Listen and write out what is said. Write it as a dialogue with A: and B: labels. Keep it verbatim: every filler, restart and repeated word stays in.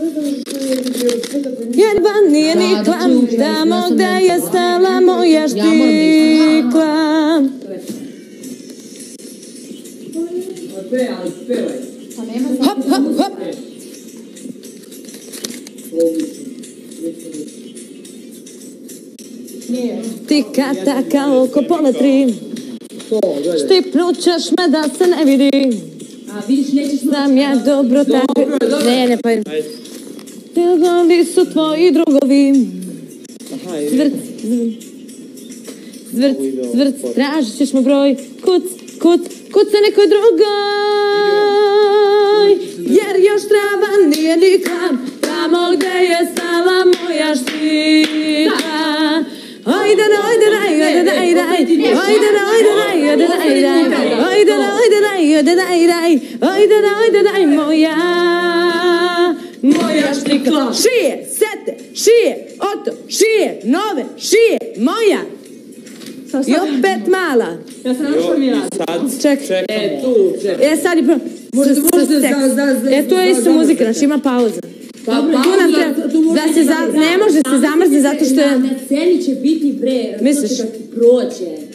A: Jedva nije nikla, tamo gde je stala moja štikla. Hop, hop, hop. Tika taka oko pola tri. Štipnut ćeš me da se ne vidi. Znam ja dobro tako. Ne, ne pa. Drugovi su tvoji drugovi. Zvrc, zvrc, zvrc, tražit ćeš mu broj. Kuc, kuc, kuca nekoj drugoj. Jer još trava nije nikla, tamo gde je stala moja štikla. Ojde, ojde, daj, ojde, daj, daj. Ojde, ojde, daj, ojde, daj, daj. Ojde, ojde, daj, ojde, daj, daj. Ojde, ojde, daj, moja. Moja štikla. Šije, sete, šije, oto, šije, nove, šije, moja. I opet mala.
B: Ja sam našla mi radi.
A: Ček.
B: E, tu, ček.
A: E, sad je prvo. E, tu je isto muzika, znači ima pauza.
B: Dobro,
A: tu nam treba, da se, ne može se zamrzni zato što je...
B: Na sceni će biti bre,
A: misliš?
B: proće.